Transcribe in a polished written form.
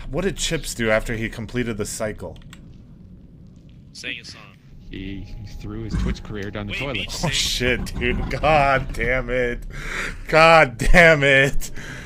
What did Chips do after he completed the cycle? Sang a song. He threw his Twitch career down the toilet. Oh shit, dude. God damn it. God damn it.